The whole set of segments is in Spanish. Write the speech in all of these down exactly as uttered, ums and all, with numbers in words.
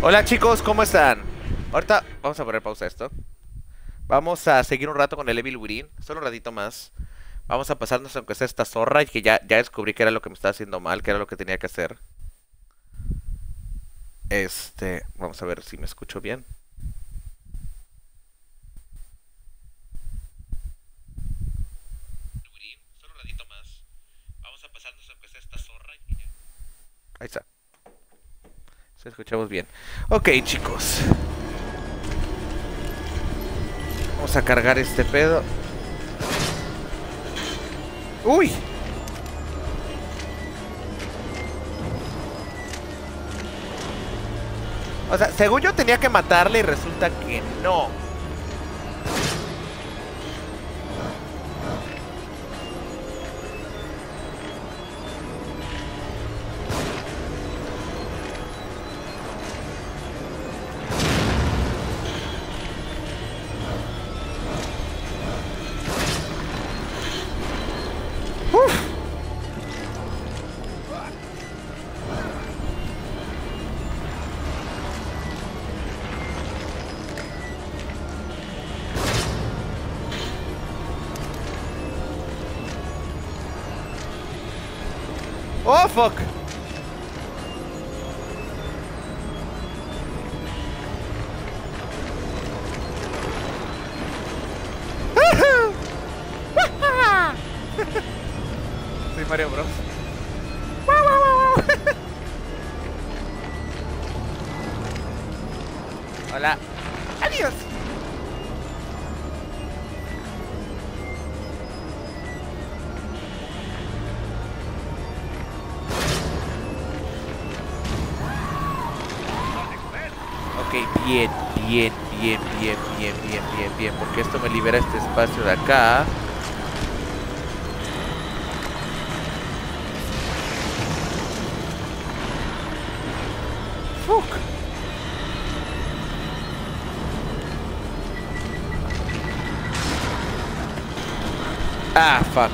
Hola chicos, ¿cómo están? Ahorita vamos a poner pausa a esto. Vamos a seguir un rato con el Evil Within, solo un ratito más. Vamos a pasarnos aunque sea esta zorra y que ya, ya descubrí que era lo que me estaba haciendo mal, que era lo que tenía que hacer. Este, vamos a ver si me escucho bien. Solo un ratito más. Vamos a pasarnos aunque sea esta zorra y que ya. Ahí está. Se escuchamos bien. Ok, chicos. Vamos a cargar este pedo. ¡Uy! O sea, según yo tenía que matarle y resulta que no. Uf. Oh, fuck. Soy Mario Bros. Hola. Adiós. Ok, bien, bien, bien, bien, bien, bien, bien, bien. Porque esto me libera este espacio de acá. Fuck. Ah, fuck.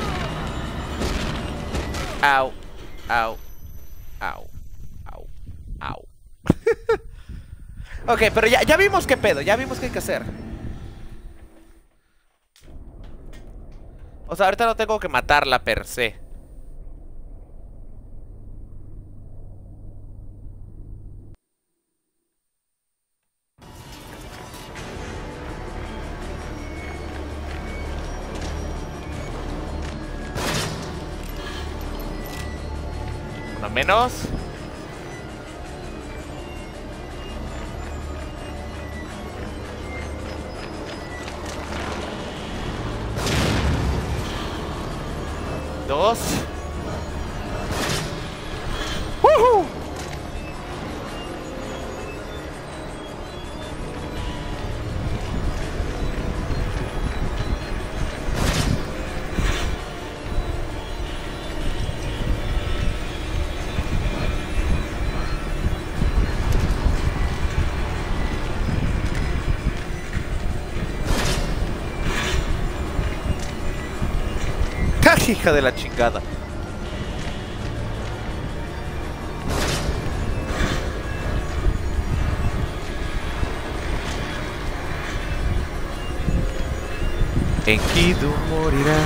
Au, au, au, au, au. Ok, pero ya, ya vimos qué pedo, ya vimos qué hay que hacer. O sea, ahorita no tengo que matarla per se. Uno menos. Dos. ¡Woohoo! ¡Ah, hija de la chingada! Enkidu morirá.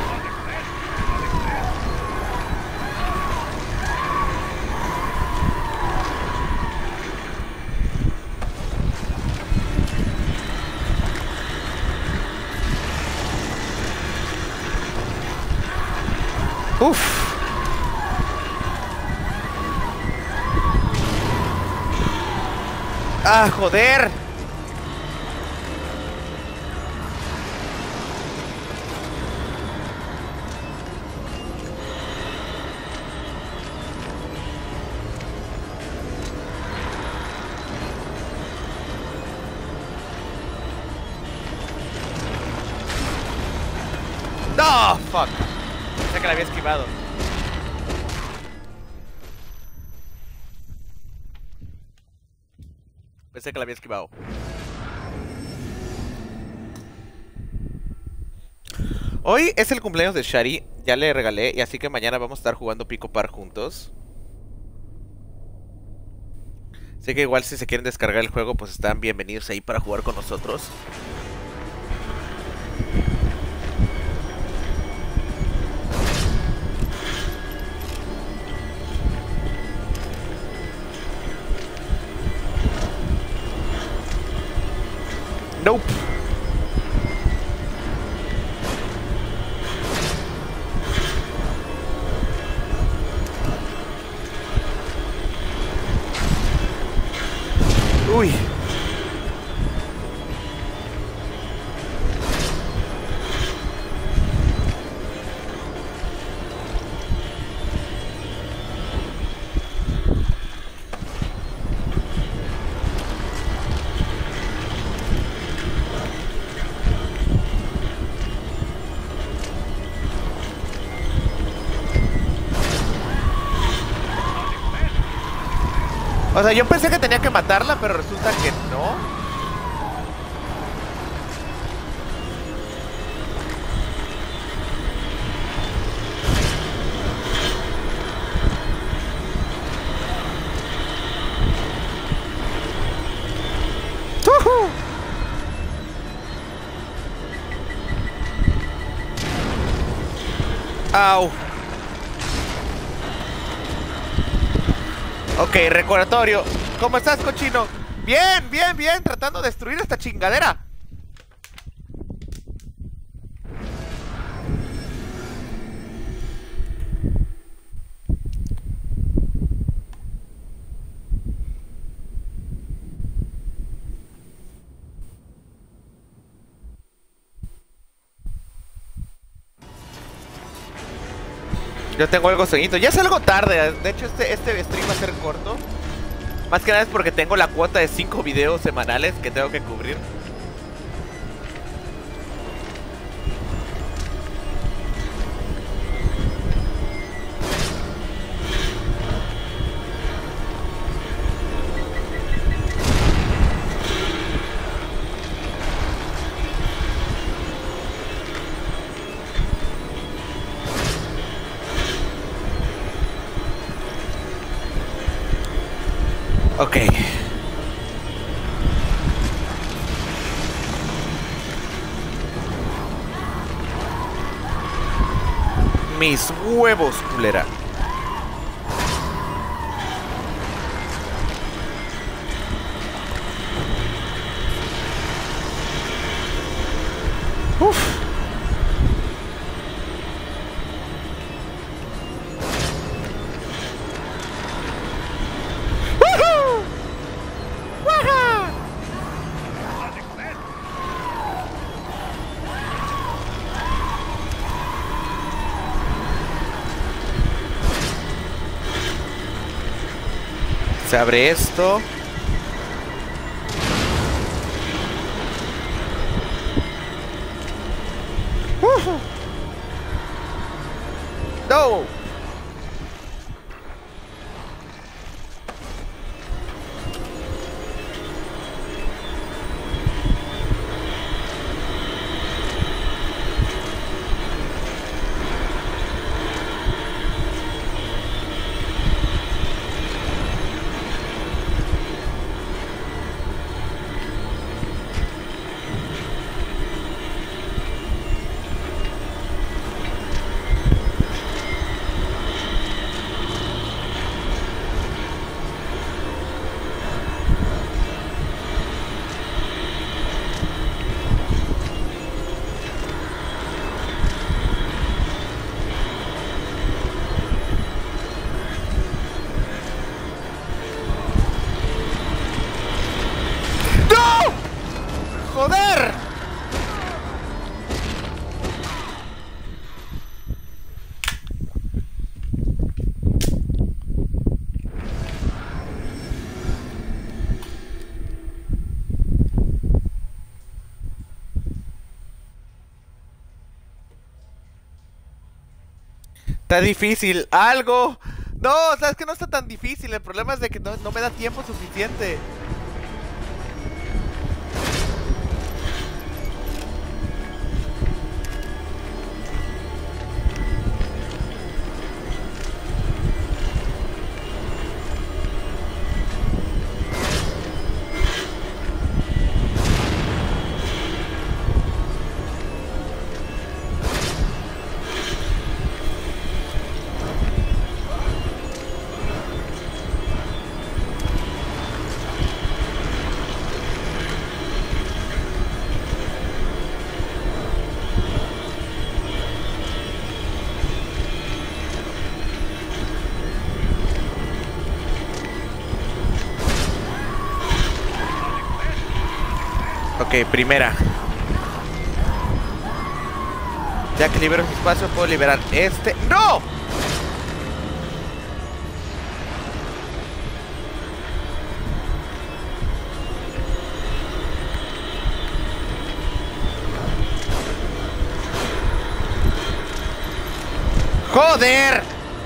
Uf. Ah, joder. No, fuck. Pensé que la había esquivado. Pensé que la había esquivado. Hoy es el cumpleaños de Shari. Ya le regalé. Y así que mañana vamos a estar jugando Pico Par juntos. Así que igual si se quieren descargar el juego, pues están bienvenidos ahí para jugar con nosotros. Nope. Uy. O sea, yo pensé que tenía que matarla, pero resulta que no. ¡Tujú! Au. Ok, recordatorio. ¿Cómo estás, cochino? Bien, bien, bien. Tratando de destruir esta chingadera. Yo tengo algo sueñito. Ya es algo tarde. De hecho, este, este stream va a ser corto. Más que nada es porque tengo la cuota de cinco videos semanales que tengo que cubrir. Ok. Mis huevos, culera. Uf. Se abre esto. Uh-huh. No. ¡Joder! Está difícil. ¡Algo! No, sabes que no está tan difícil. El problema es de que no, no me da tiempo suficiente. Ok, primera. Ya que libero ese espacio, puedo liberar este. ¡No! ¡Joder!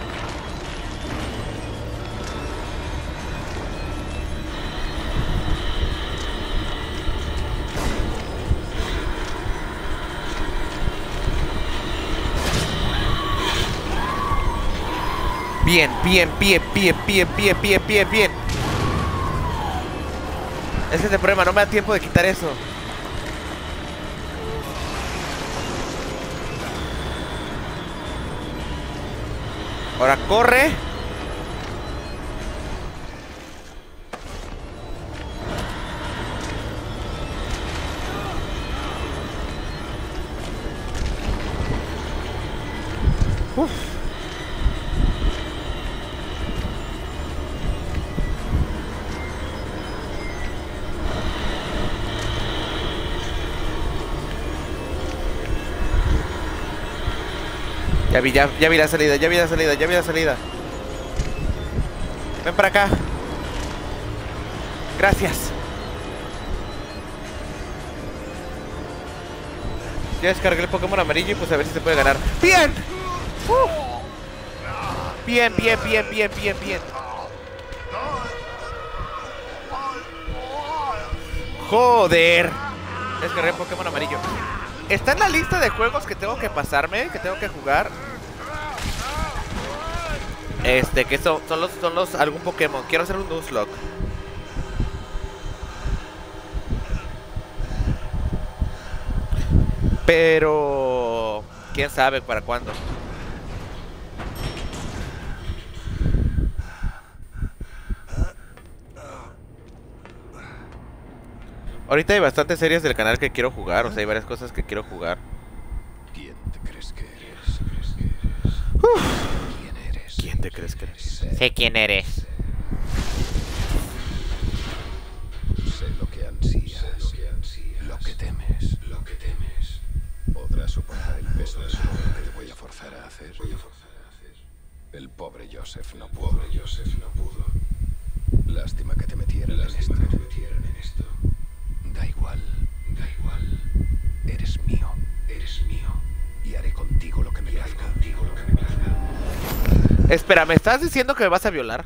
Bien, bien, bien, bien, bien, bien, bien, bien, bien. Ese es el problema, no me da tiempo de quitar eso. Ahora corre. Uf. Ya vi, ya, ya vi la salida, ya vi la salida, ya vi la salida. Ven para acá. Gracias. Ya descargué el Pokémon amarillo y pues a ver si se puede ganar. ¡Bien! Uh. Bien, bien, bien, bien, bien, bien. Joder. Descargué el Pokémon amarillo. Está en la lista de juegos que tengo que pasarme, que tengo que jugar. Este, que son, son los, son los, algún Pokémon. Quiero hacer un Nuzlocke. Pero quién sabe para cuándo. Ahorita hay bastantes series del canal que quiero jugar. O sea, hay varias cosas que quiero jugar. ¿Quién te crees que eres? Uf. ¿Quién eres? ¿Quién te crees que eres? Sé, sé quién eres. Sé lo que ansías, sé lo que, ansías, lo que temes, lo que temes. Podrás soportar el peso de lo que te voy a forzar a hacer. Voy a forzar a hacer. El pobre Joseph no pudo. Pobre Joseph no pudo. Lástima que te metieran en esto. Que te metieran en esto. Da igual, da igual. Eres mío, eres mío. Y haré contigo lo que me plazca. Contigo lo que me plazca. Espera, ¿me estás diciendo que me vas a violar?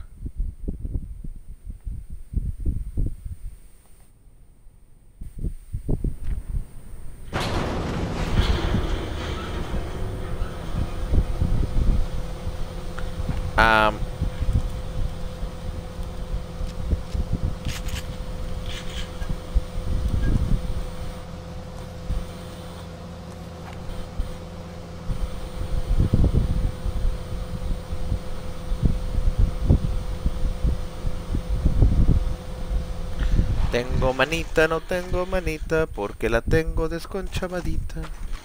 Um, tengo manita, no tengo manita, porque la tengo desconchavadita.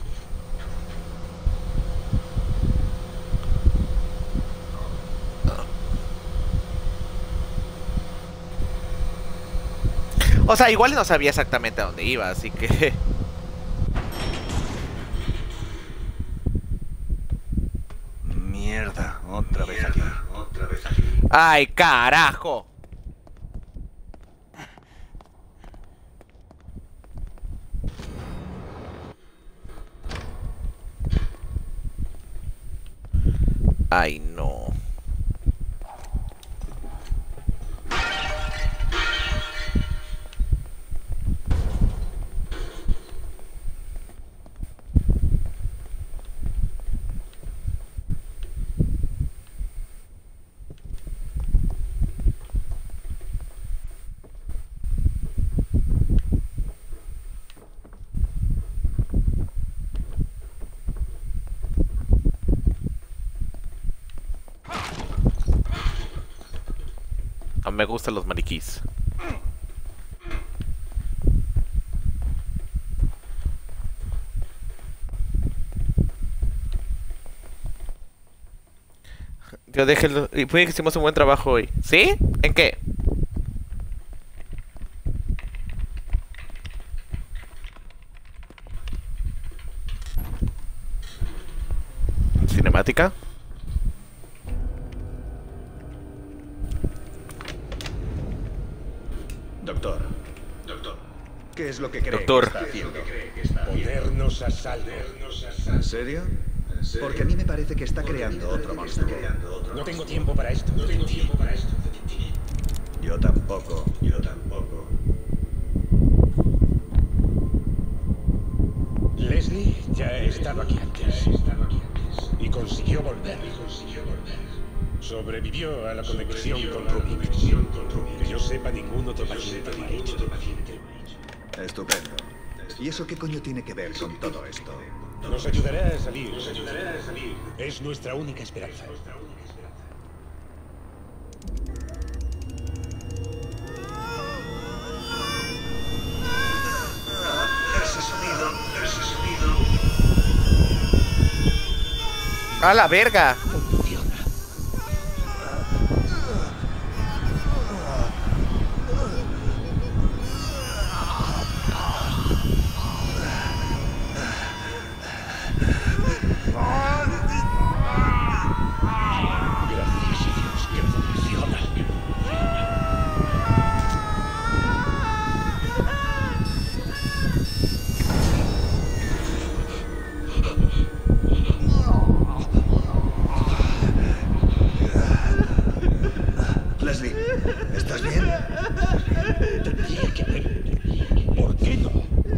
O sea, igual no sabía exactamente a dónde iba, así que... Mierda, otra vez aquí. Otra vez aquí. ¡Ay, carajo! Ay, no. No me gustan los maniquís. Yo déjenlo. Y puede que hicimos un buen trabajo hoy. ¿Sí? ¿En qué? óptica. Doctor. Doctor. ¿Qué es lo que cree Doctor. que está haciendo? Ponernos a salvo. ¿En serio? Porque a mí me parece que está creando otro monstruo. No tengo tiempo para esto. No tengo tiempo para esto. Yo tampoco. Yo tampoco. Leslie ya ha estado aquí antes. Y consiguió volver. Sobrevivió a la conexión con Rubik. Que yo sepa, ningún otro paciente lo ha hecho. Estupendo. ¿Y eso qué coño tiene que ver con todo esto? Nos ayudará a salir. Es nuestra única esperanza. Ese sonido, ese sonido. ¡A la verga! Funciona. Gracias a Dios que funciona. Leslie, ¿estás bien? Tendría que haber. ¿Por qué no?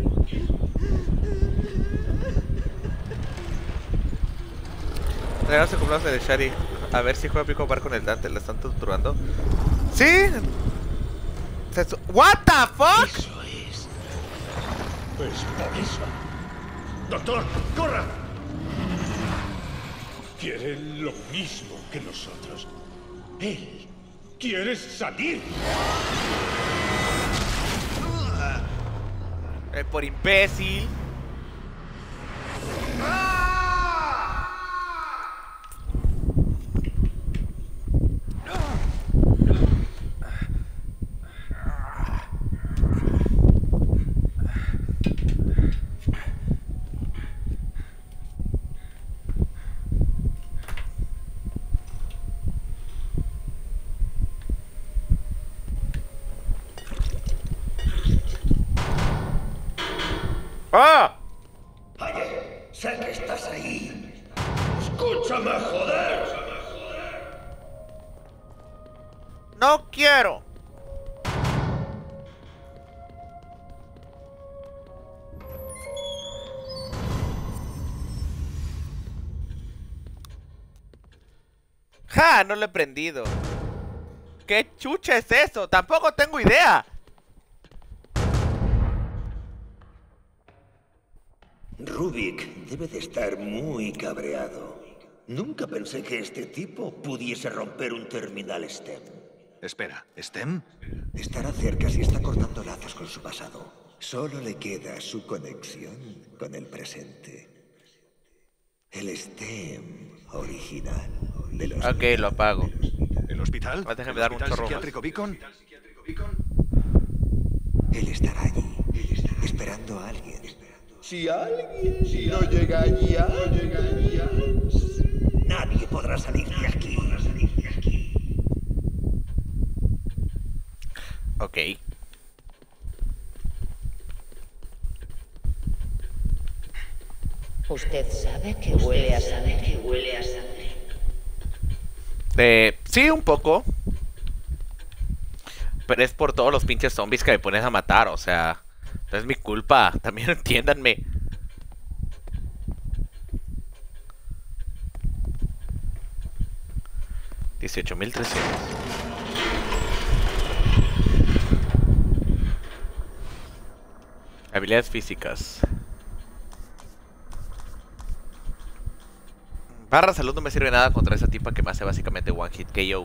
Regalarse cumpleaños de Shari. A ver si juega pico bar con el Dante. ¿La están torturando? ¡Sí! Se su- ¿What the fuck? Eso es. Pues por eso. ¡Doctor, corra! Quiere lo mismo que nosotros. Él quiere salir. Eh, por imbécil. ¡Ah! Oye, sé que estás ahí. Escúchame, joder. ¡No quiero! ¡Ja! No lo he prendido. ¿Qué chucha es eso? Tampoco tengo idea. Rubik debe de estar muy cabreado. Nunca pensé que este tipo pudiese romper un terminal STEM. Espera, ¿Stem? Estará cerca si está cortando lazos con su pasado. Solo le queda su conexión con el presente. El STEM original de los... Ok, lo apago. ¿El hospital? Ah, déjame ¿El dar un hospital chorro psiquiátrico Beacon? Él estará allí, esperando a alguien. Si alguien no llega allí antes, Nadie podrá salir de aquí. Ok. Usted sabe que huele a sangre, que huele a sangre. Eh, sí, un poco. Pero es por todos los pinches zombies que me pones a matar, o sea... No es mi culpa, también entiéndanme. dieciocho mil trescientos. Habilidades físicas. Barra salud no me sirve nada contra esa tipa que me hace básicamente one hit K O.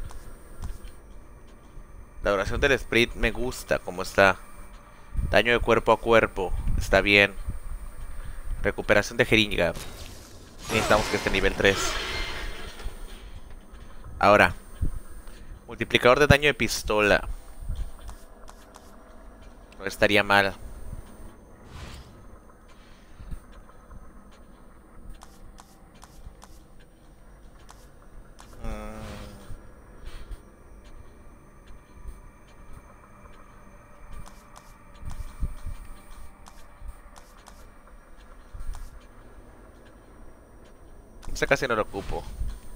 La duración del sprint me gusta como está. Daño de cuerpo a cuerpo está bien. Recuperación de jeringa. Necesitamos que esté nivel tres. Ahora, multiplicador de daño de pistola. No estaría mal. ese casi no lo ocupo.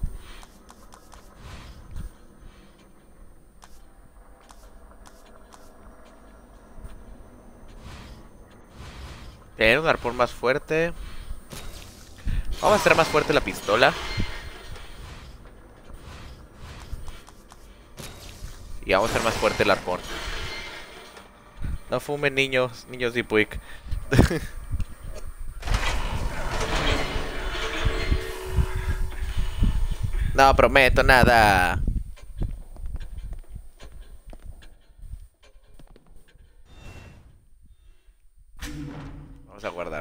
Tener un arpón más fuerte. Vamos a hacer más fuerte la pistola. Y vamos a hacer más fuerte el arpón. No fumen, niños, niños de Puig. No prometo nada. Vamos a guardar.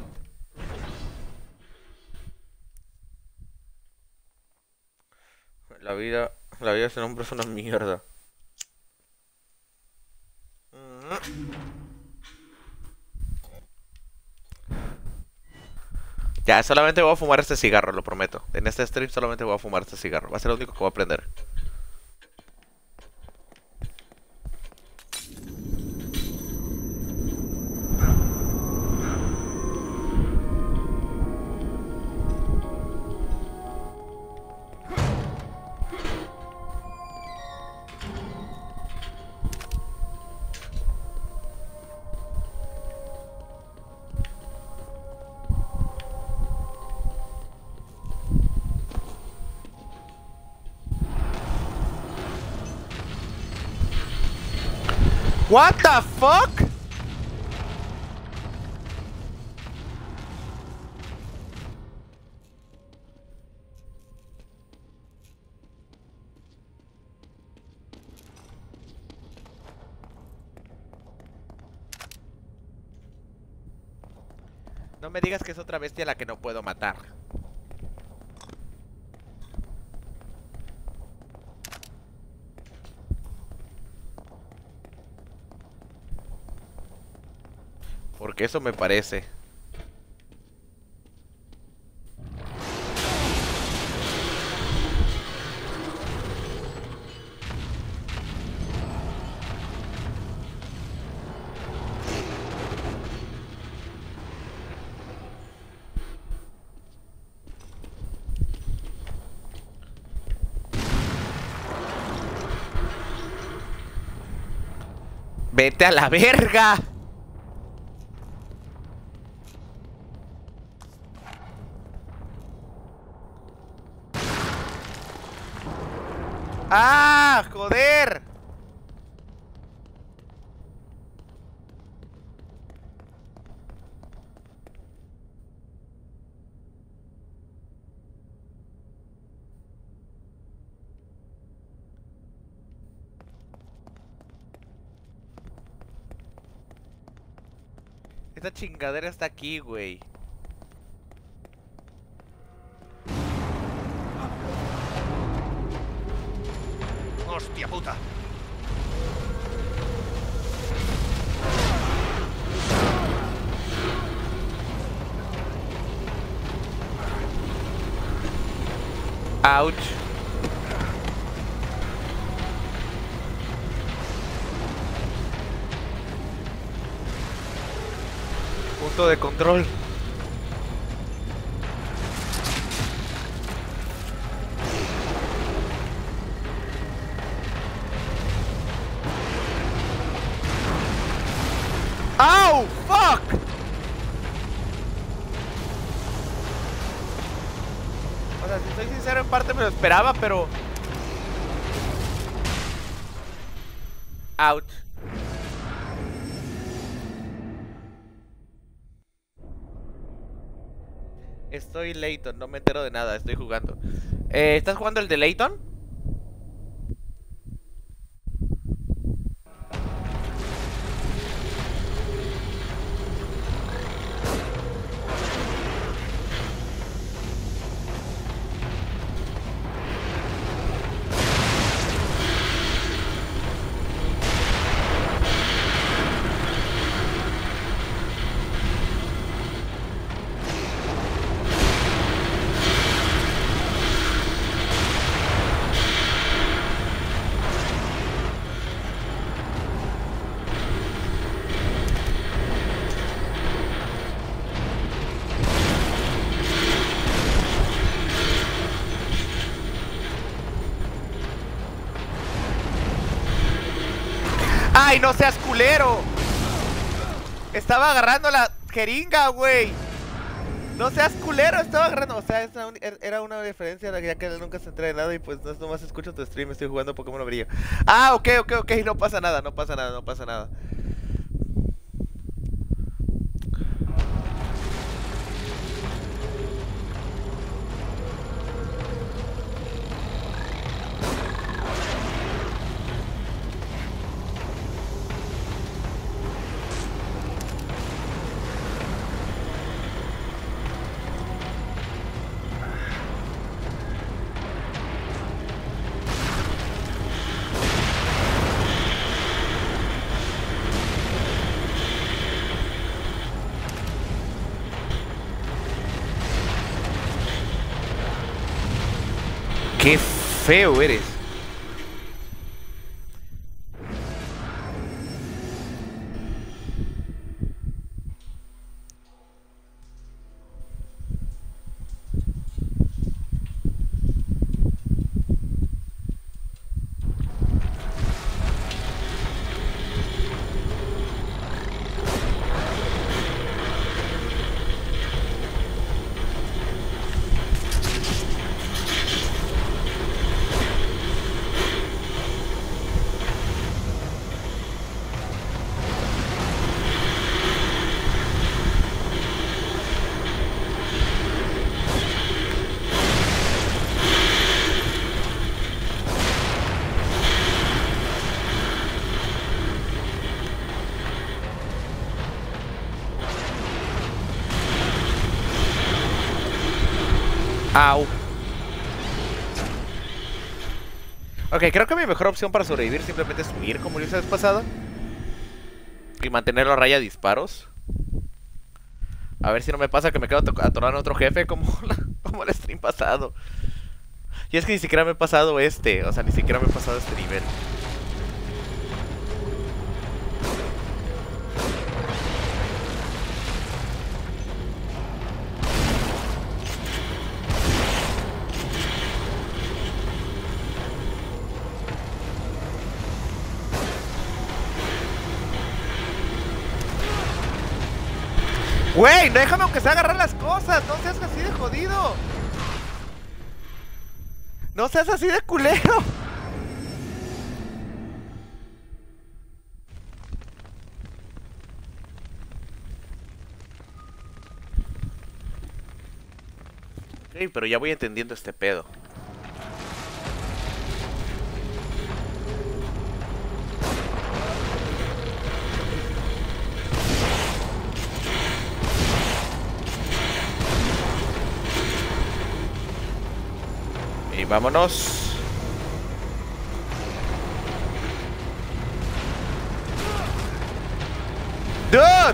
La vida, la vida sin hombre es una mierda. Ya, solamente voy a fumar este cigarro, lo prometo. En este stream solamente voy a fumar este cigarro. Va a ser lo único que voy a aprender. What the fuck? No me digas que es otra bestia a la que no puedo matar. Porque eso me parece. ¡Vete a la verga! ¡Ah! ¡Joder! Esta chingadera está aquí, güey. ¡Hostia puta! Ouch. Punto de control. ¡Au! ¡Fuck! O sea, si soy sincero, en parte me lo esperaba, pero... Ouch. Estoy Layton, no me entero de nada, estoy jugando. Eh, ¿Estás jugando el de Layton? ¡Ay, no seas culero! Estaba agarrando la jeringa, güey. No seas culero, estaba agarrando. O sea, esa un- er- era una diferencia, ya que él nunca se entra de nada y pues no nomás escucho tu stream, estoy jugando Pokémon Brillo. Ah, ok, ok, ok, no pasa nada, no pasa nada, no pasa nada. Qué feo eres. Au. Ok, creo que mi mejor opción para sobrevivir simplemente es huir, como lo hice la vez pasada. Y mantenerlo a raya de disparos. A ver si no me pasa que me quedo ato- atorado en otro jefe como, la- como el stream pasado. Y es que ni siquiera me he pasado este. O sea, ni siquiera me he pasado este nivel. Güey, déjame aunque sea agarrar las cosas. No seas así de jodido. No seas así de culero. Ok, pero ya voy entendiendo este pedo. Y vámonos. ¡Dude!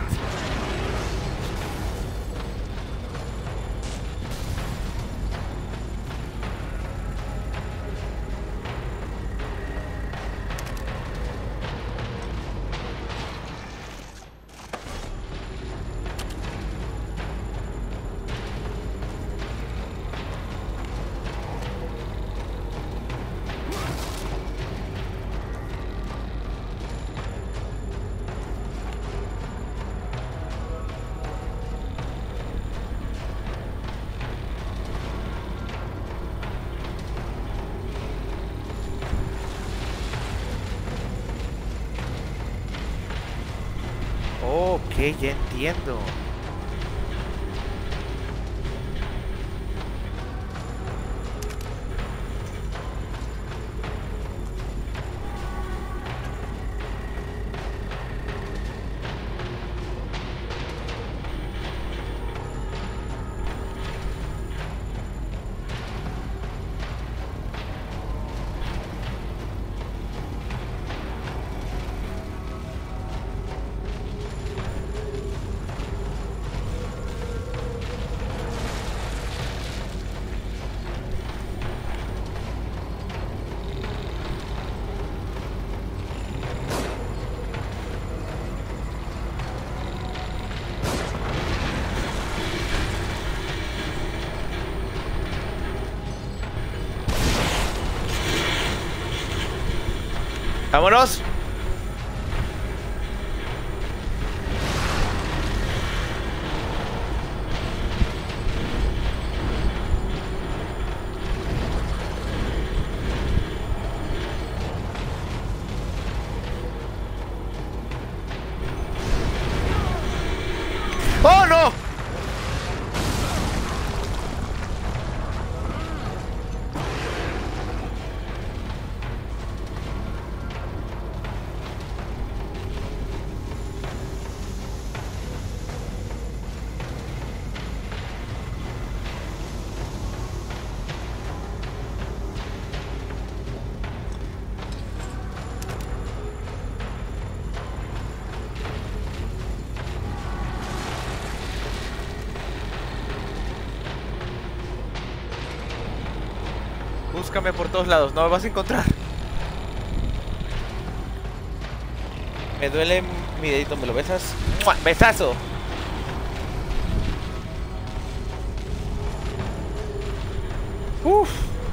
Ok, ya entiendo. Vámonos. búscame por todos lados, no me vas a encontrar. Me duele mi dedito, ¿me lo besas? ¡Mua! ¡Besazo! Uf.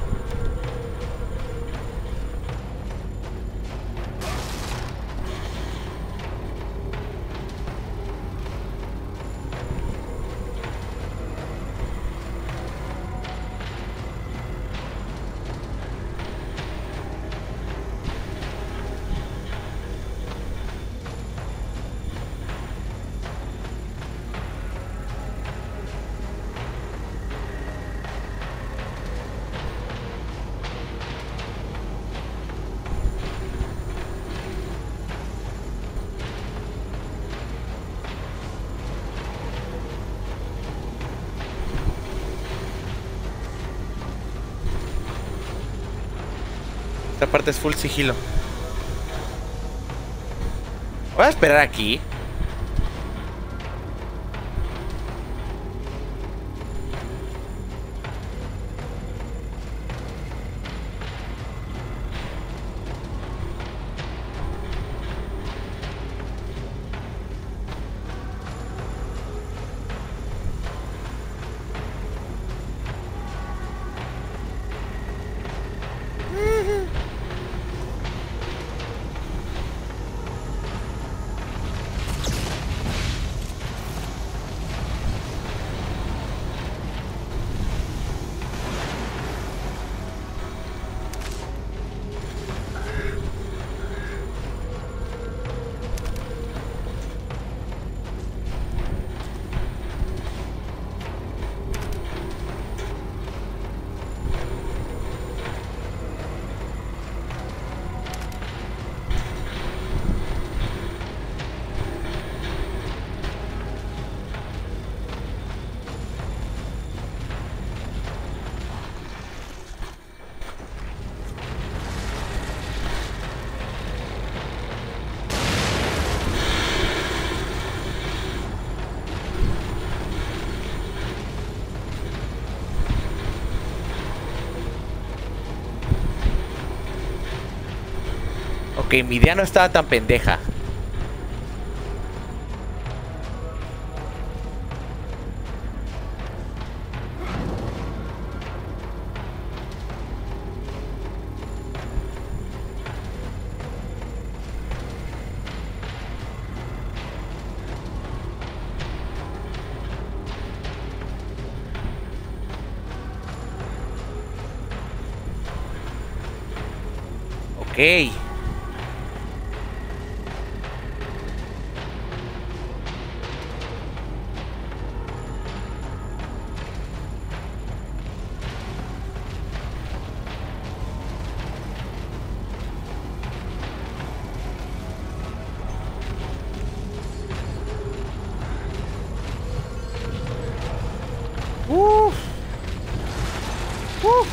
Esta parte es full sigilo. Voy a esperar aquí. Ok, mi idea no estaba tan pendeja. Ok. Uf. Uf.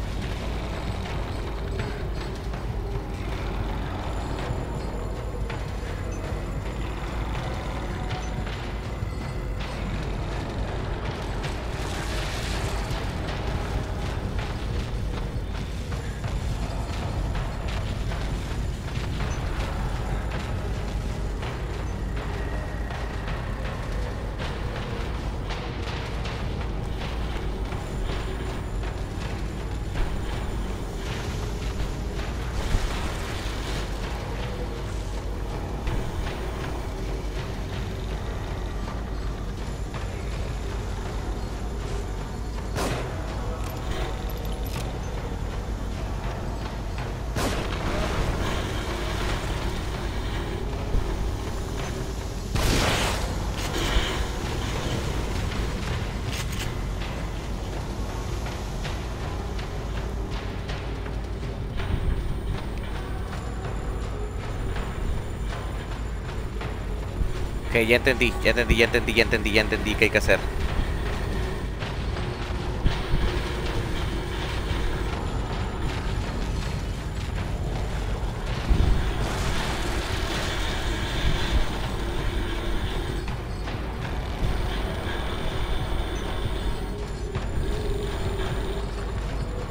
Ok, ya entendí, ya entendí, ya entendí, ya entendí, ya entendí qué hay que hacer.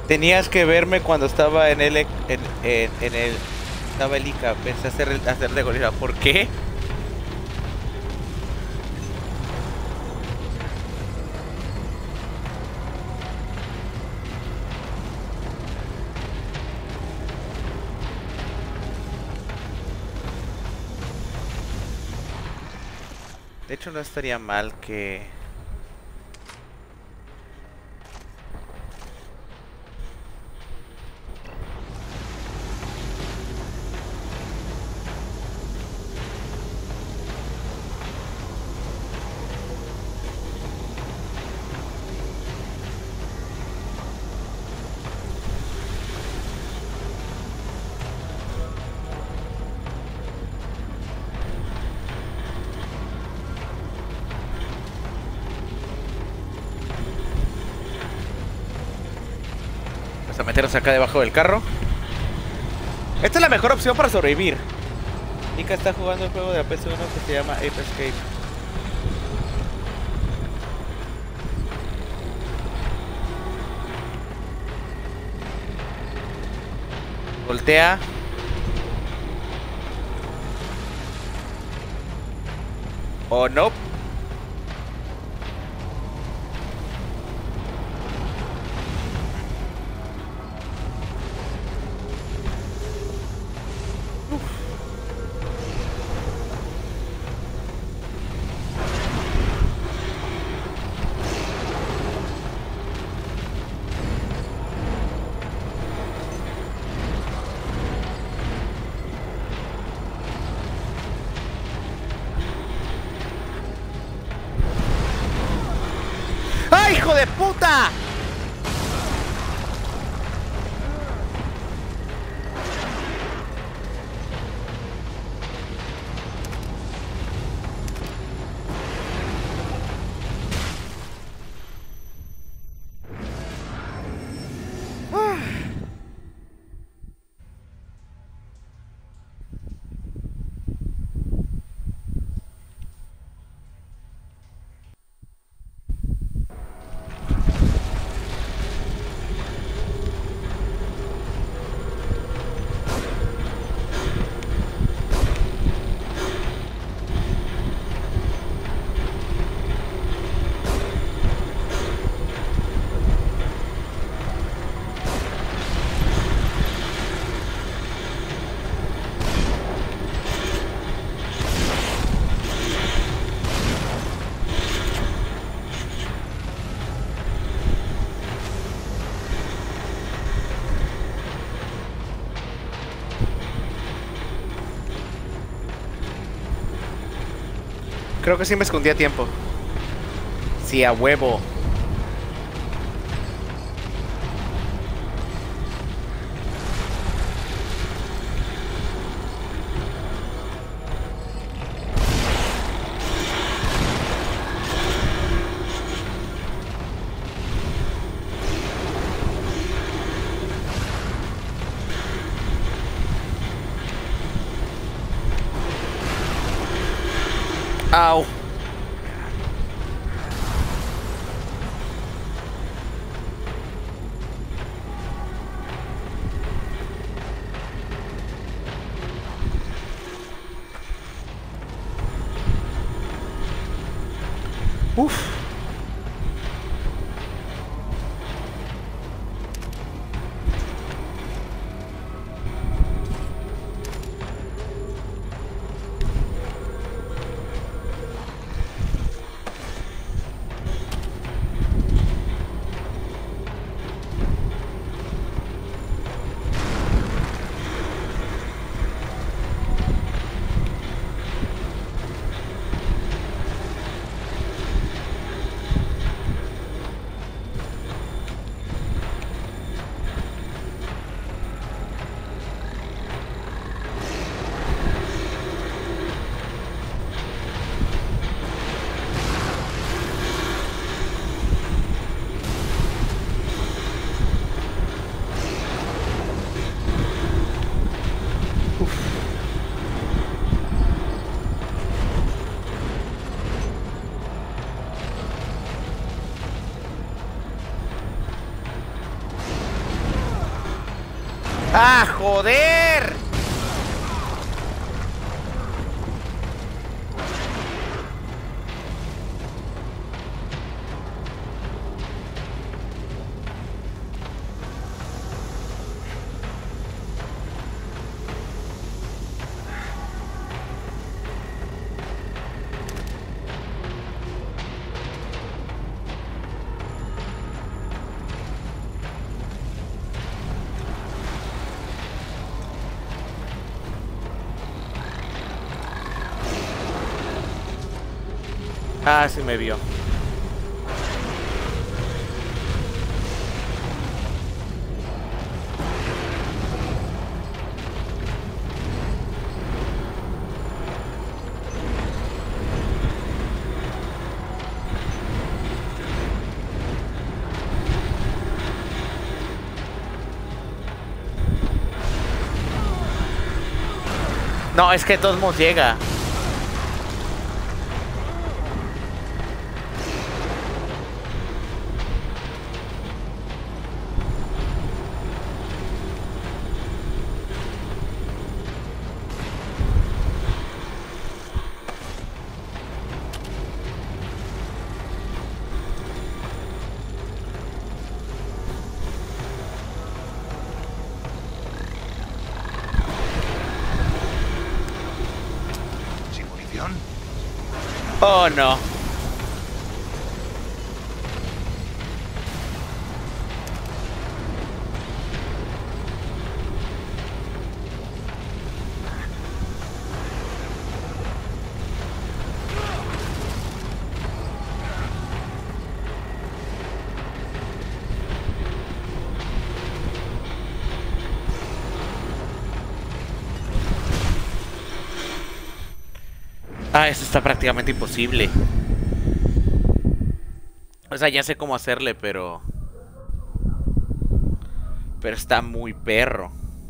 Tenías que verme cuando estaba en el... En, en, en el... Estaba el Ica. Pensé hacer, hacer de gorila. ¿Por qué? De hecho, no estaría mal que... Vamos a meternos acá debajo del carro. Esta es la mejor opción para sobrevivir. Nika está jugando el juego de la P S uno que se llama Ape Escape. Voltea. Oh, no. ¡Hijo de puta! Creo que sí me escondí a tiempo. Sí, a huevo. Au. Uf. ¡Ah, joder! Ah, sí me vio. No, es que de todos modos llega. Oh, no. Ah, eso está prácticamente imposible. O sea, ya sé cómo hacerle, pero... Pero está muy perro.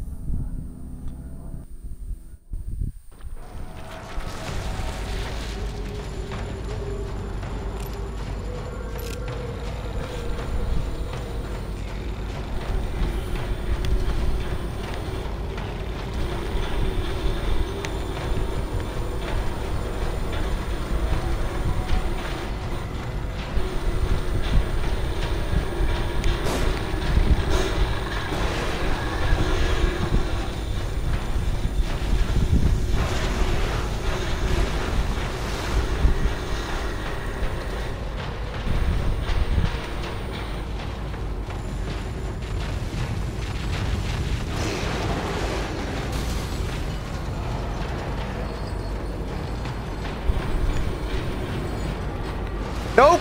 ¡No!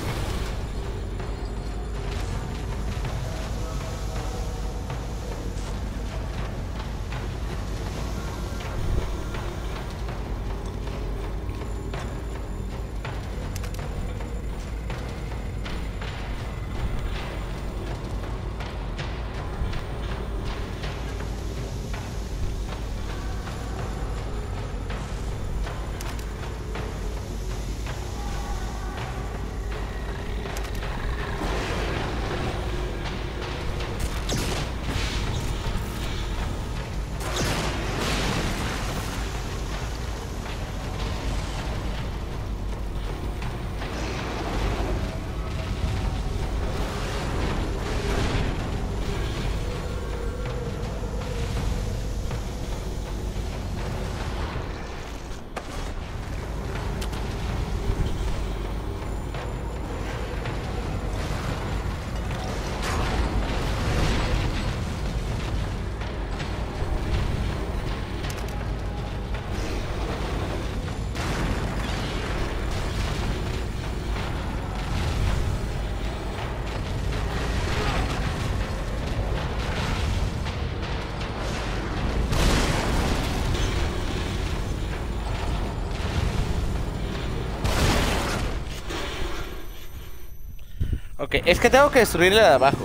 Ok, es que tengo que destruirle la de abajo.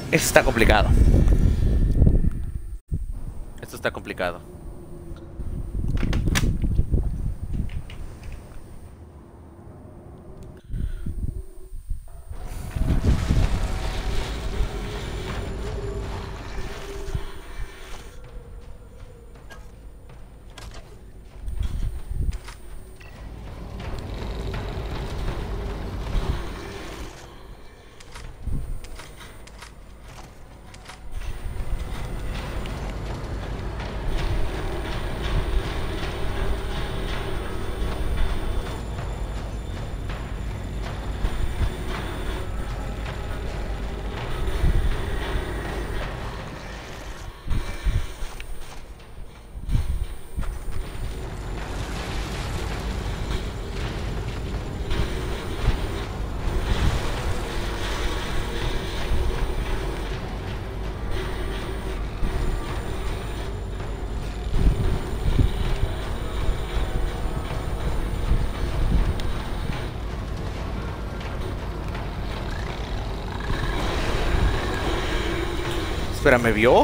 Esto está complicado. Esto está complicado. Espera, ¿me vio?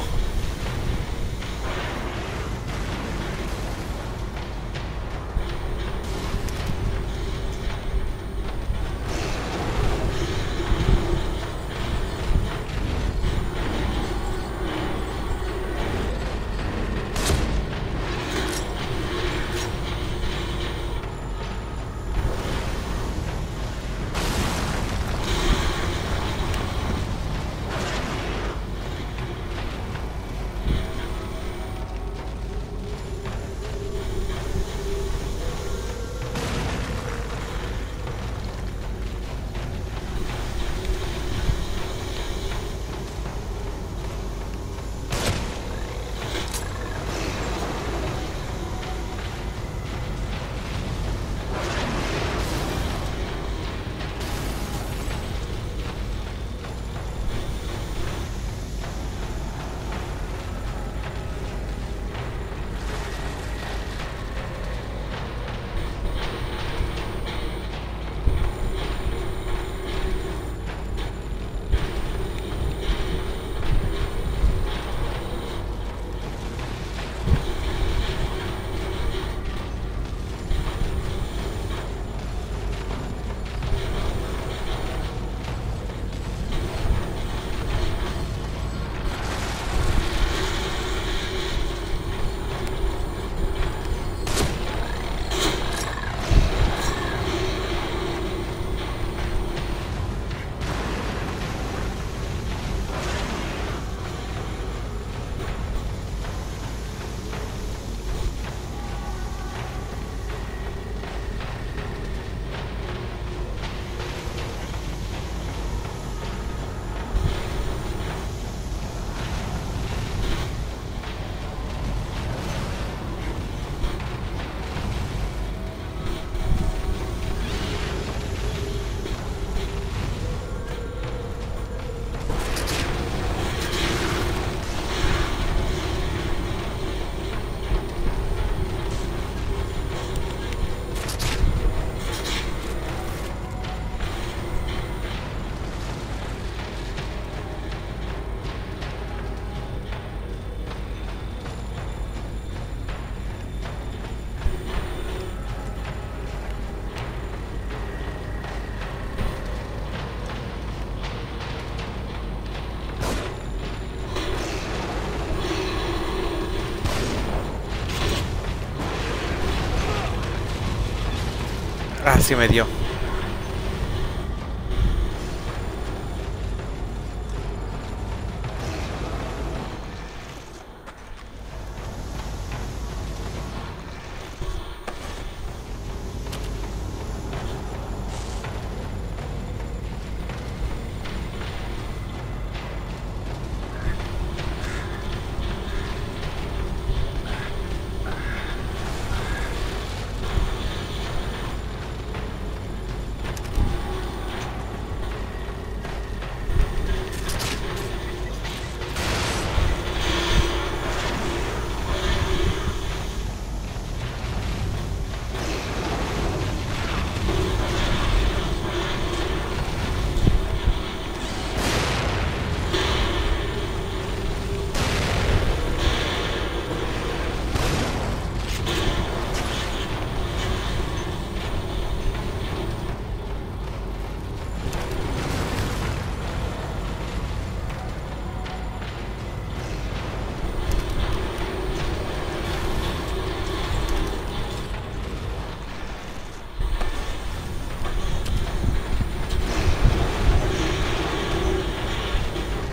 Ah, sí me dio.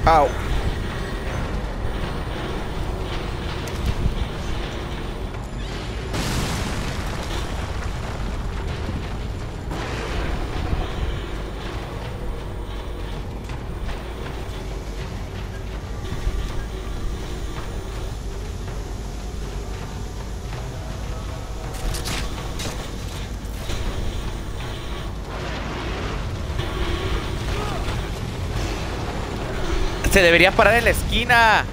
Au. Se debería parar en la esquina.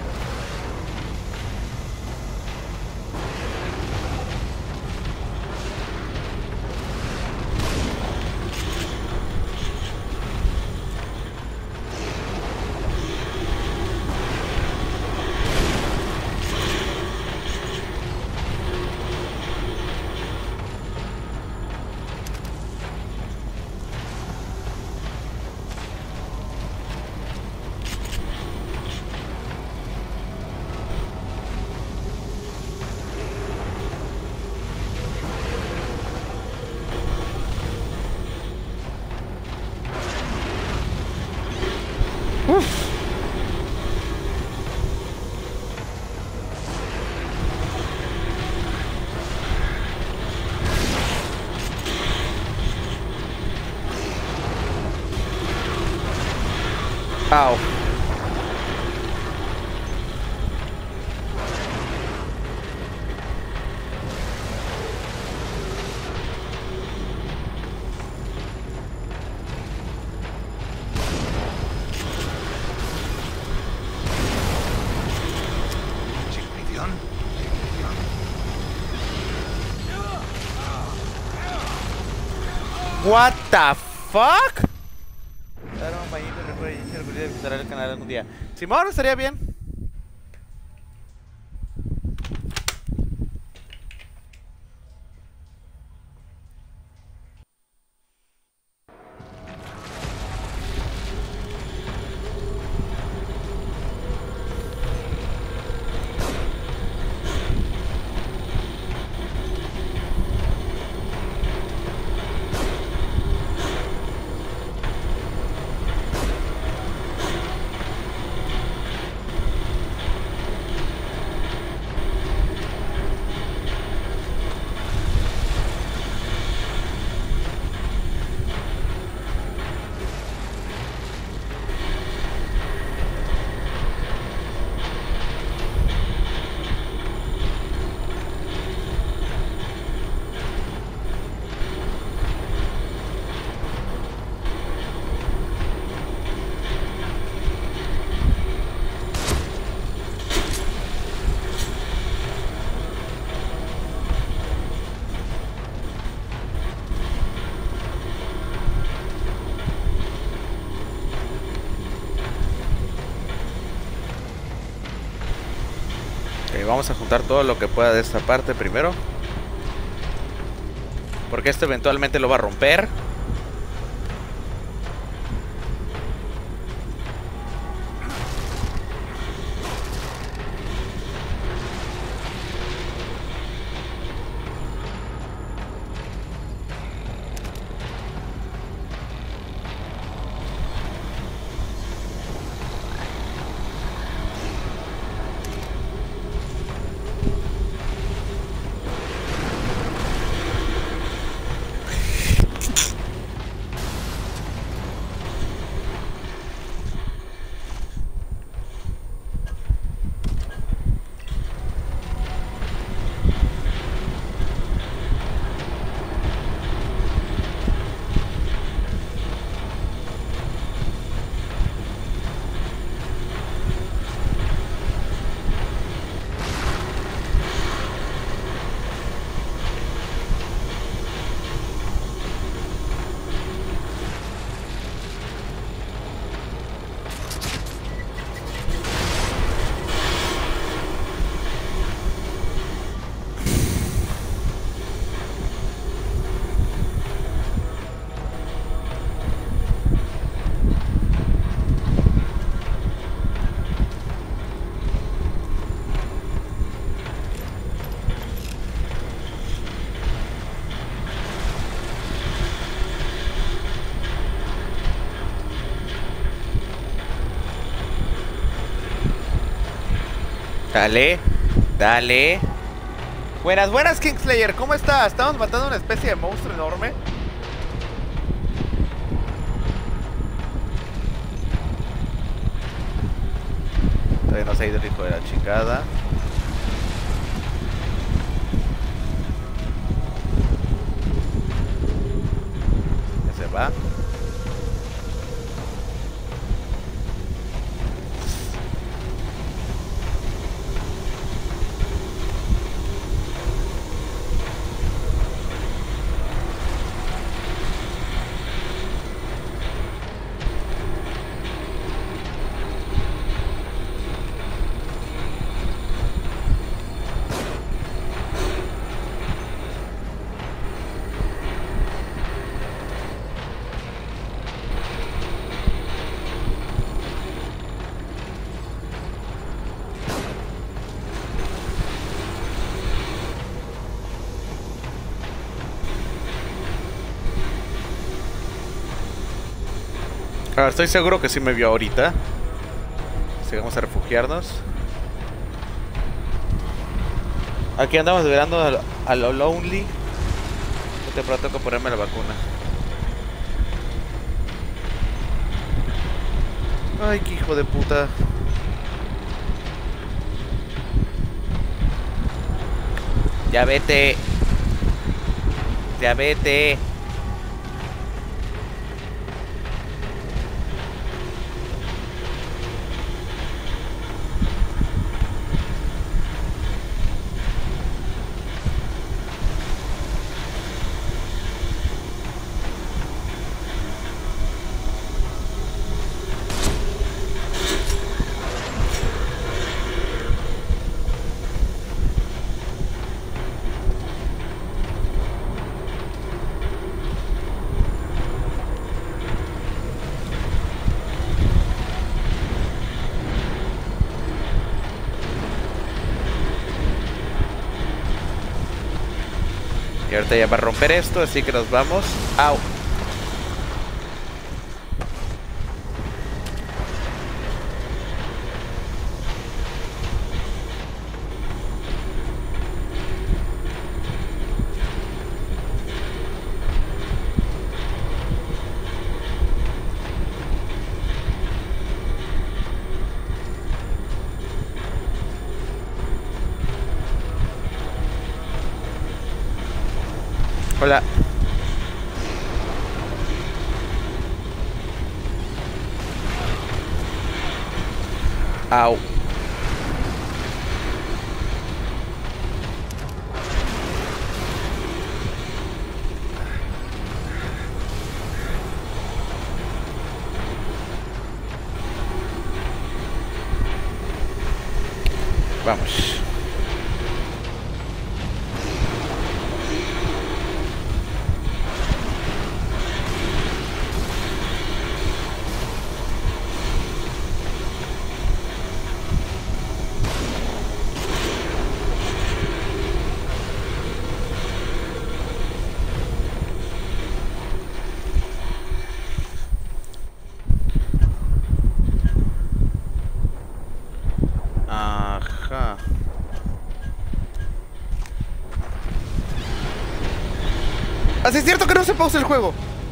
Au. What the fuck? Dale un bañito y recuerda iniciar de visitar el canal algún día. Simón, estaría bien. Vamos a juntar todo lo que pueda de esta parte primero, porque esto eventualmente lo va a romper. Dale, dale. Buenas, buenas, Kingslayer, ¿cómo estás? Estamos matando a una especie de monstruo enorme. Todavía no se ha ido el hijo de la chingada. Ya se va. A ver, estoy seguro que sí me vio ahorita. Así que vamos a refugiarnos. Aquí andamos esperando a lo, a lo lonely. No te pero tengo que ponerme la vacuna. Ay, qué hijo de puta. Ya vete. Ya vete. Y ahorita ya va a romper esto, así que nos vamos. ¡Au! Hola. Au. Vamos. Ajá. Así es cierto que no se pausa el juego.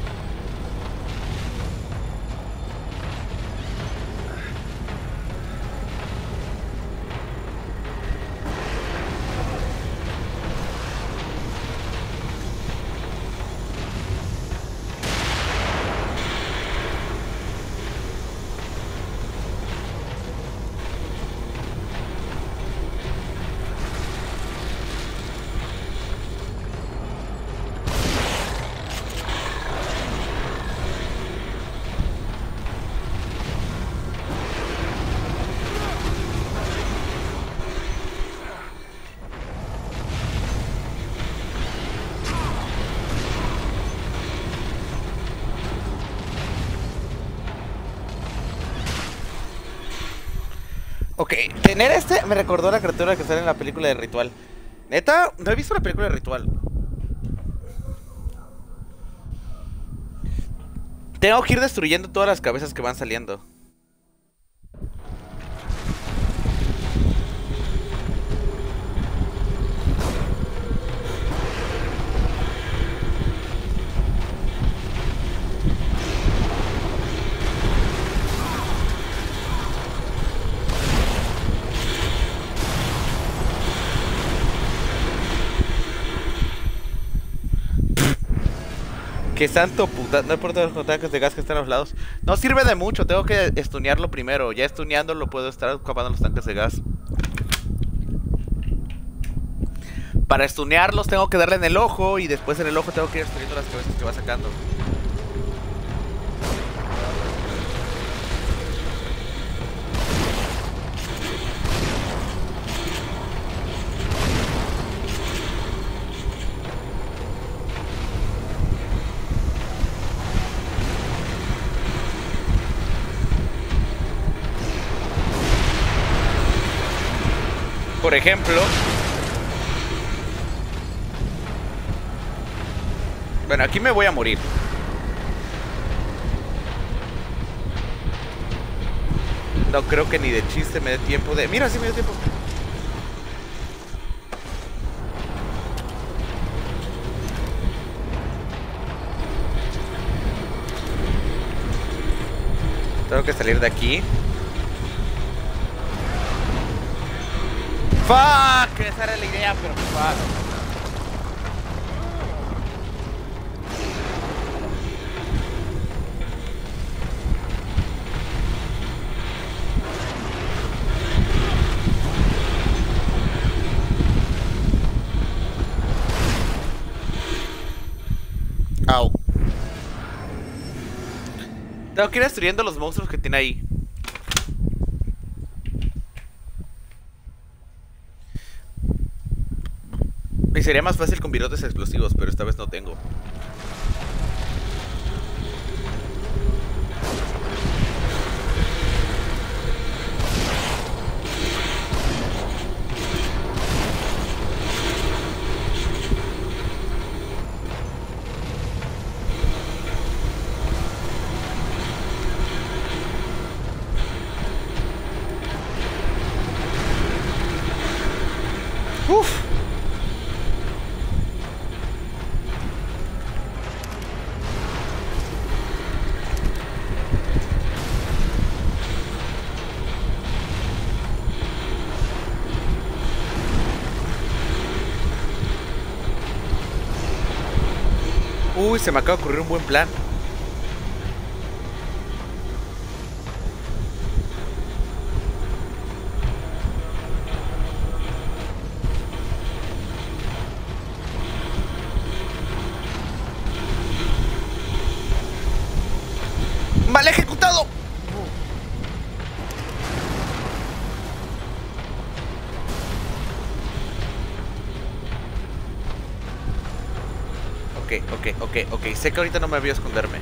Ok, tener este me recordó a la criatura que sale en la película de Ritual. Neta, no he visto la película de Ritual. Tengo que ir destruyendo todas las cabezas que van saliendo. Que santo puta. No importa los tanques de gas que están a los lados. No sirve de mucho. Tengo que estunearlo primero. Ya estuneándolo puedo estar escapando los tanques de gas. Para estunearlos tengo que darle en el ojo. Y después en el ojo tengo que ir destruyendo las cabezas que va sacando. Por ejemplo, bueno, aquí me voy a morir. No creo que ni de chiste me dé tiempo de... Mira, sí me dio tiempo. Tengo que salir de aquí. Fuck, esa era la idea, pero fuck. Au. Tengo que ir destruyendo los monstruos que tiene ahí. Y sería más fácil con virotes explosivos, pero esta vez no tengo. Uf. Uy, se me acaba de ocurrir un buen plan. ¡Mal ejecutado! Ok, ok, ok, ok. Sé que ahorita no me voy a esconderme.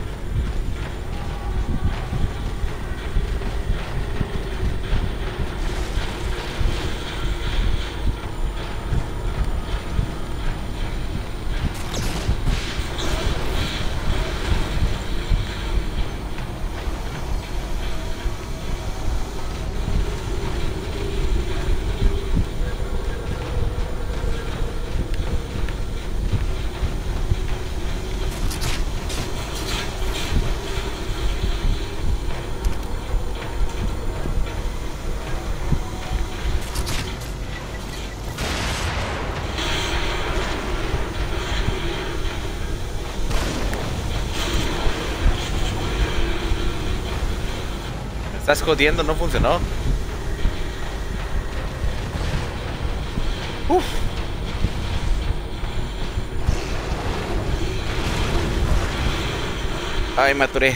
Estás jodiendo, no funcionó. Uf. Ay, me atoré.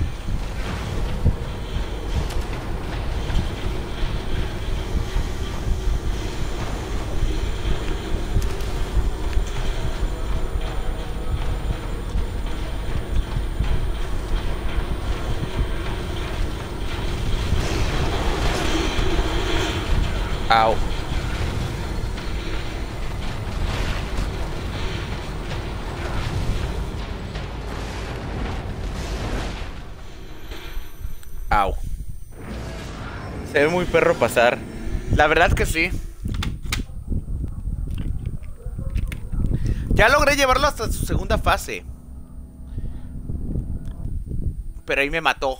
Au. Au. Se ve muy perro pasar. La verdad que sí. Ya logré llevarlo hasta su segunda fase. Pero ahí me mató.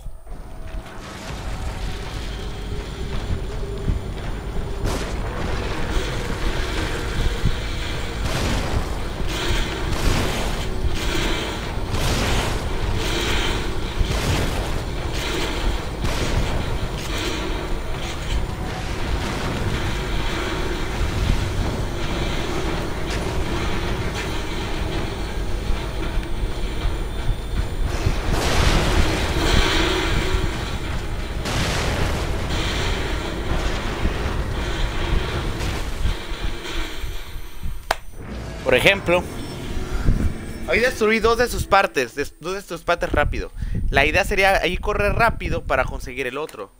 Por ejemplo, hoy destruí dos de sus partes, des- dos de sus partes rápido. La idea sería ahí correr rápido para conseguir el otro.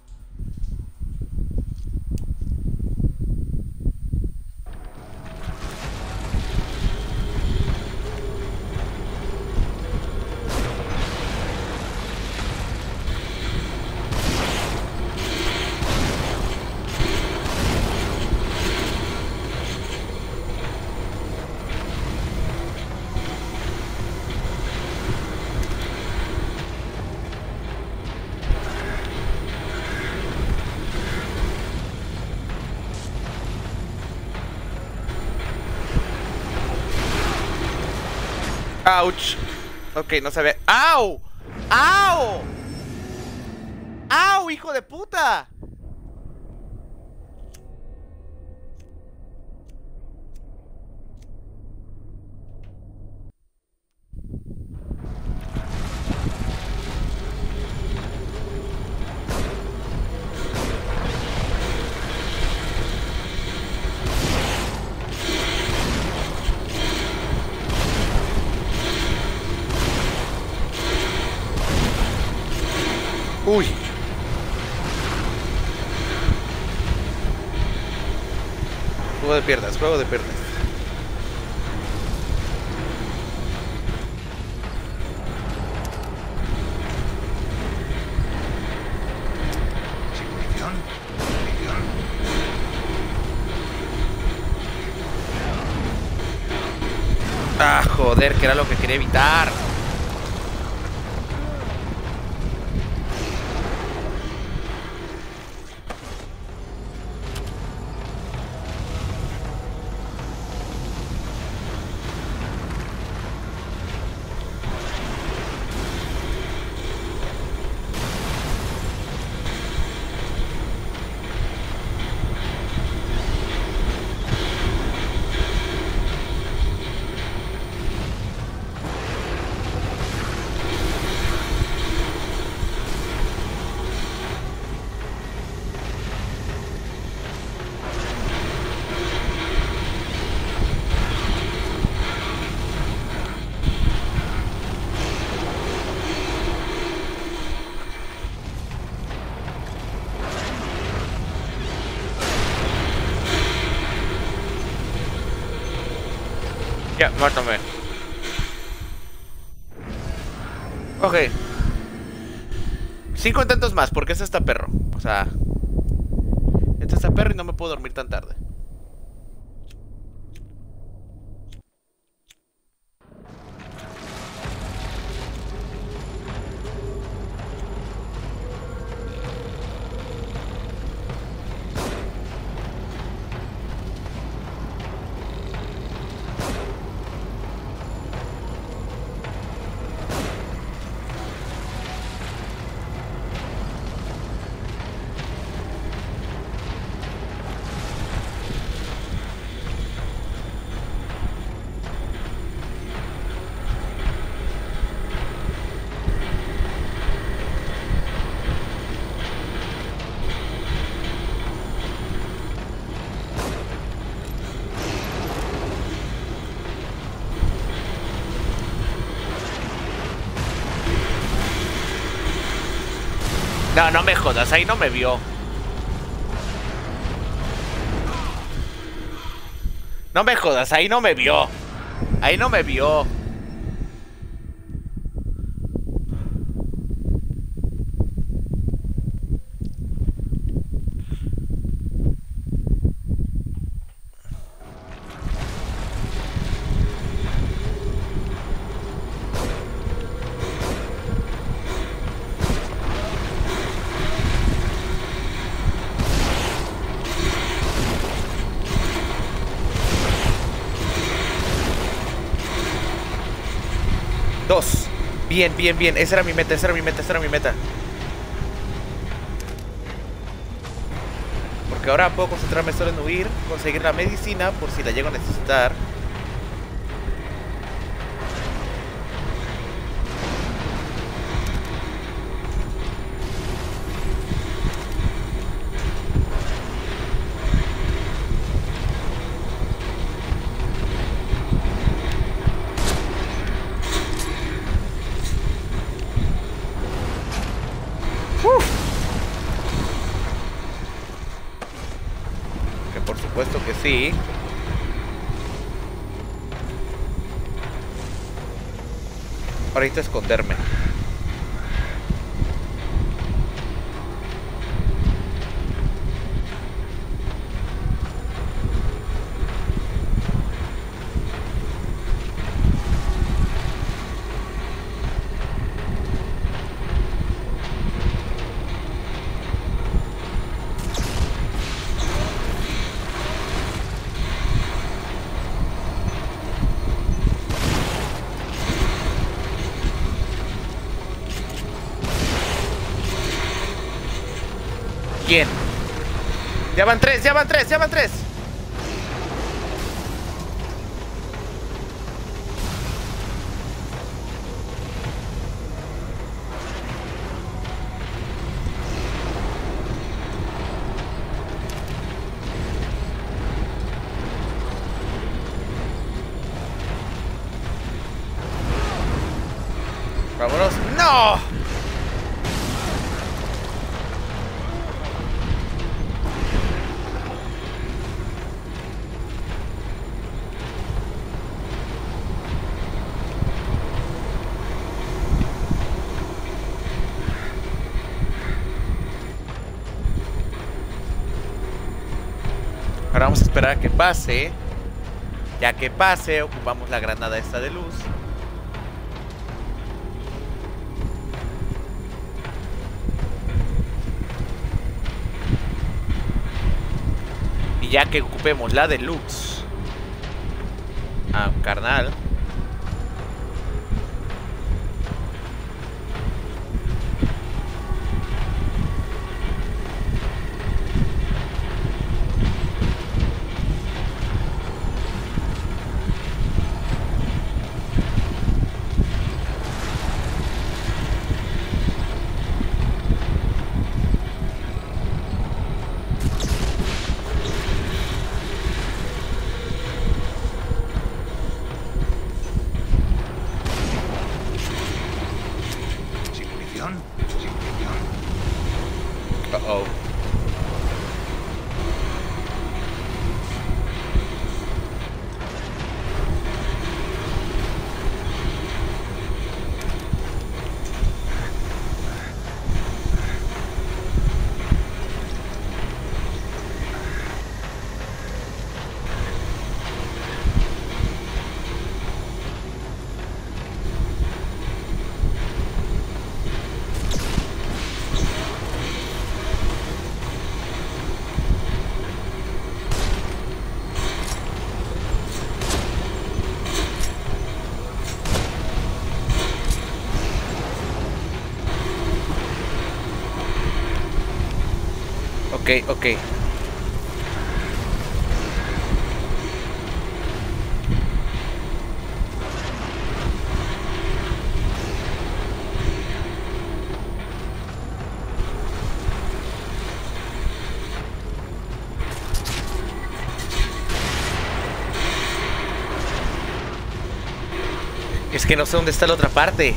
Ouch. Ok, no sabía. ¡Au! ¡Au! ¡Au, hijo de puta! Uy. Juego de piernas, juego de piernas. Ah, joder, que era lo que quería evitar. Ya, mátame. Ok. Cinco intentos más, porque este está perro. O sea, este está perro y no me puedo dormir tan tarde. No, no me jodas, ahí no me vio. No me jodas, ahí no me vio. Ahí no me vio. Dos. Bien, bien, bien. Esa era mi meta, esa era mi meta, esa era mi meta. Porque ahora puedo concentrarme solo en huir, conseguir la medicina por si la llego a necesitar. Uf. Que por supuesto que sí. Ahora necesito esconderme. ¿Quién? Ya van tres, ya van tres, ya van tres. Vámonos. ¡No! Ahora vamos a esperar a que pase. Ya que pase, ocupamos la granada esta de luz. Y ya que ocupemos la de luz. Ah, carnal. Uh-oh. Ok, ok. Es que no sé dónde está la otra parte.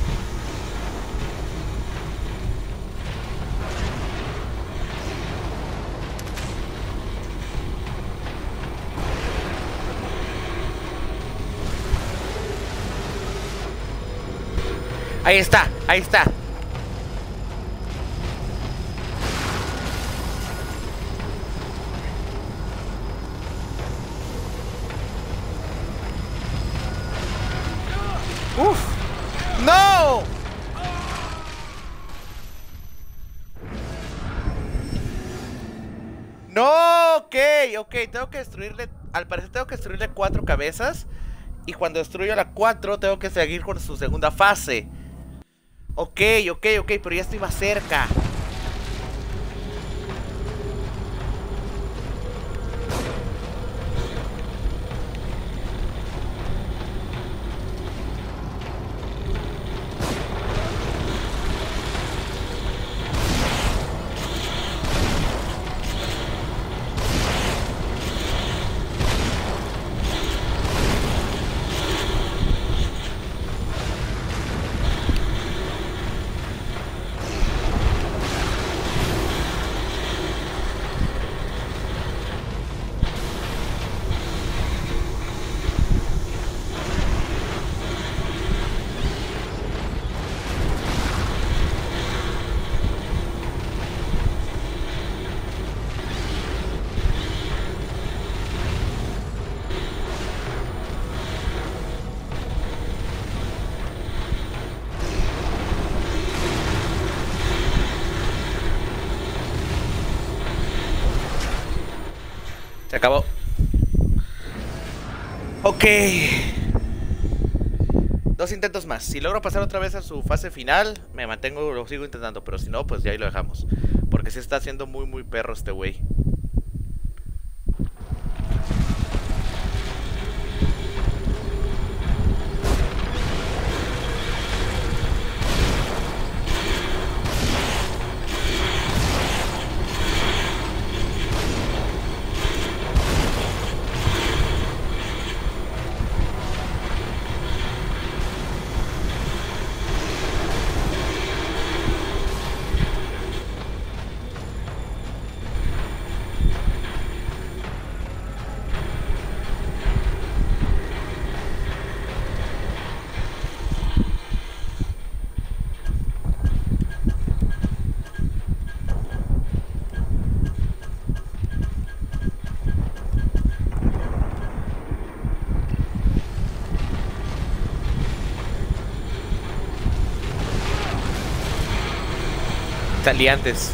Ahí está, ahí está. Uf. ¡No! No, ok, ok, tengo que destruirle. Al parecer tengo que destruirle cuatro cabezas. Y cuando destruyo la cuatro tengo que seguir con su segunda fase. Ok, ok, ok, pero ya estoy más cerca. Se acabó. Ok. Dos intentos más. Si logro pasar otra vez a su fase final, me mantengo, lo sigo intentando. Pero si no, pues ya ahí lo dejamos. Porque se está haciendo muy, muy perro este güey. Salí antes.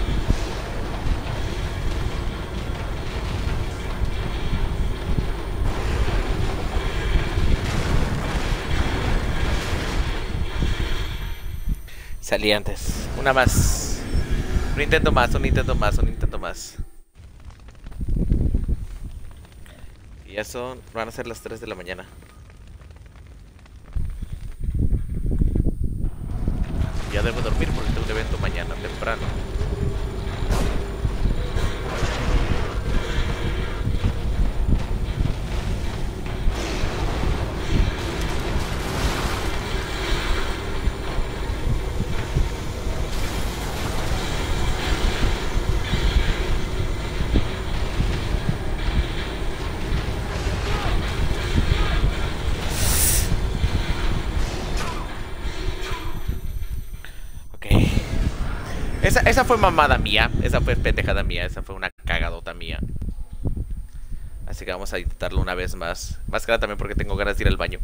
Salí antes. Una más. Un intento más, un intento más, un intento más. Y ya son... van a ser las tres de la mañana. Ya debo dormir porque tengo un evento mañana temprano. Esa, esa fue mamada mía, esa fue pendejada mía, esa fue una cagadota mía. Así que vamos a intentarlo una vez más. Más que nada también porque tengo ganas de ir al baño.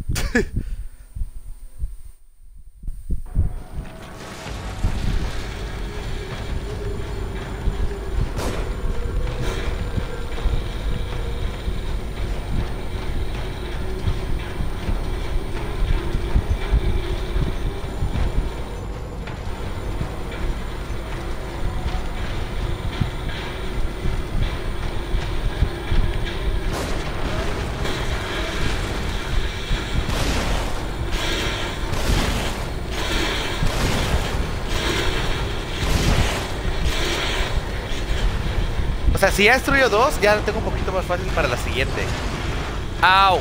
O sea, si ya destruyo dos, ya lo tengo un poquito más fácil para la siguiente. ¡Au!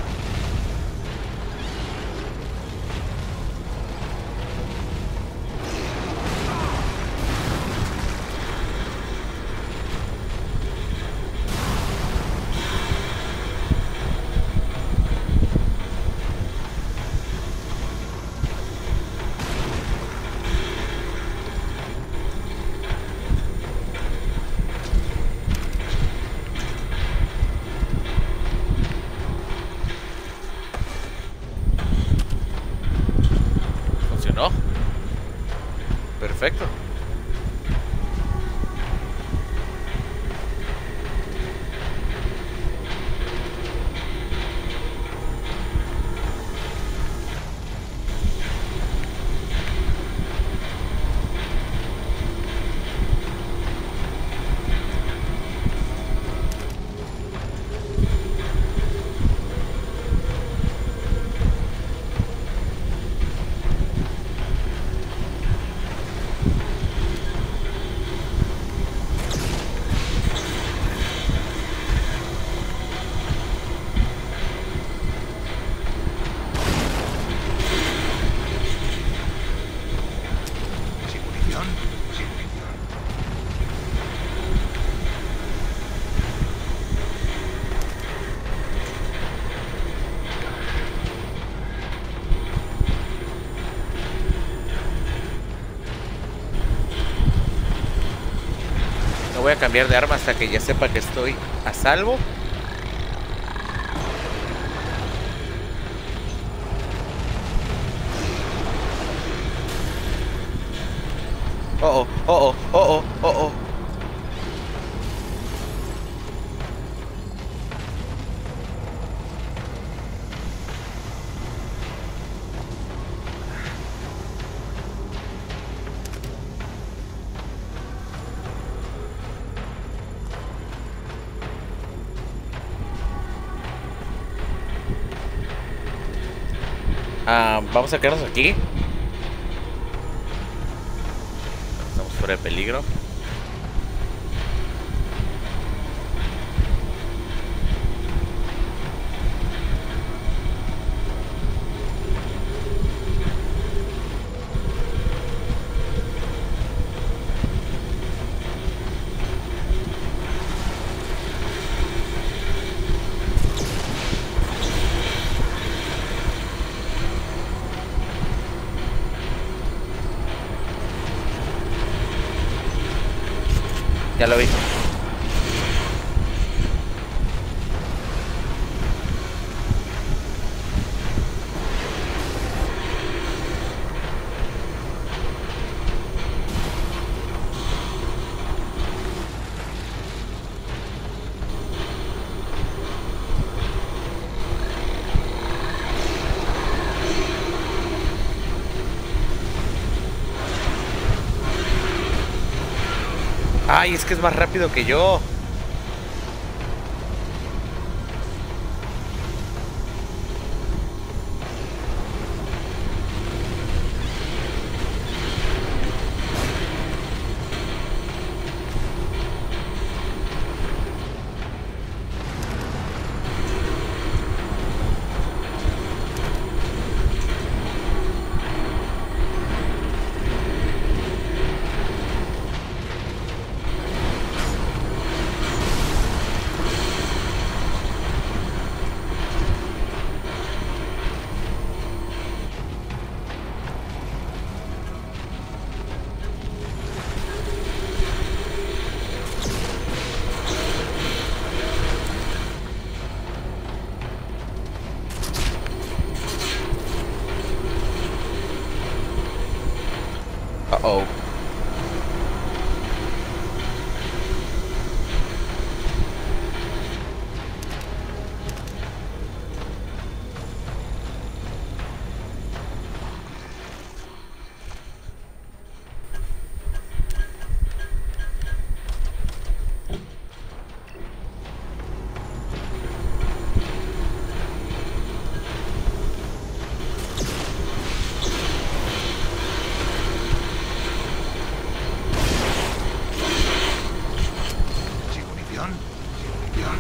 ¿No? Perfecto. Voy a cambiar de arma hasta que ya sepa que estoy a salvo. Oh, oh, oh, oh, oh, oh, oh. Ah, vamos a quedarnos aquí. Estamos fuera de peligro. Ya lo vi. Ay, es que es más rápido que yo. Uh-oh. Sin munición, sin munición.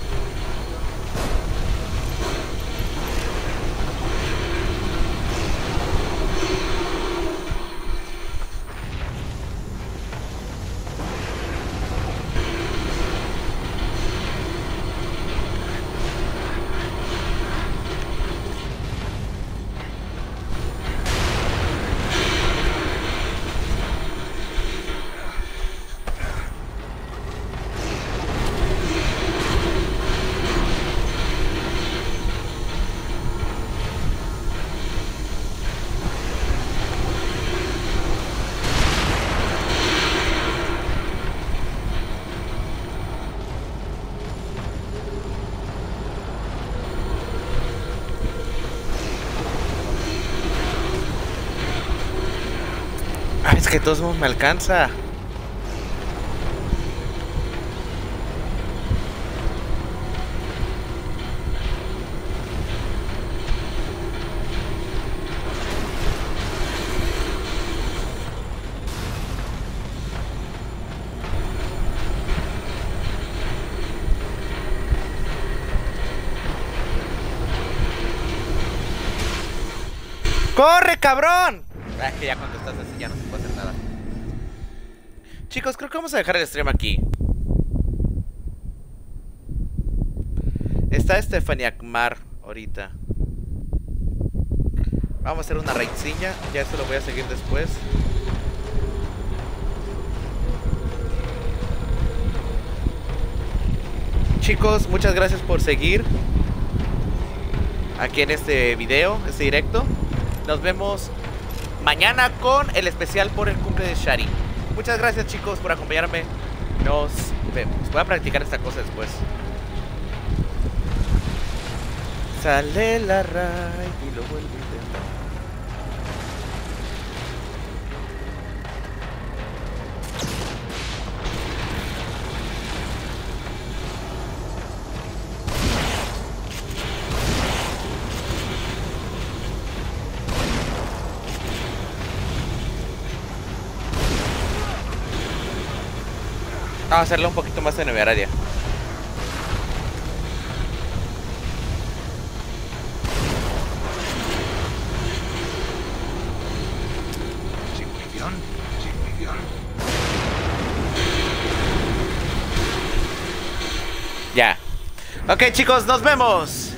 Ah, es que de todos modos me alcanza. ¡Corre, cabrón! Ah, es que ya cuando estás así ya no se puede hacer nada. Chicos, creo que vamos a dejar el stream aquí. Está Stephanie Akmar ahorita. Vamos a hacer una raidcilla. Ya esto lo voy a seguir después. Chicos, muchas gracias por seguir aquí en este video, este directo. Nos vemos mañana con el especial por el cumple de Shari. Muchas gracias, chicos, por acompañarme. Nos vemos. Voy a practicar esta cosa después. Sale la raid y lo vuelvo a intentar. Vamos a hacerlo un poquito más temeraria. Sin munición, sin munición. Ya. Ok, chicos, nos vemos.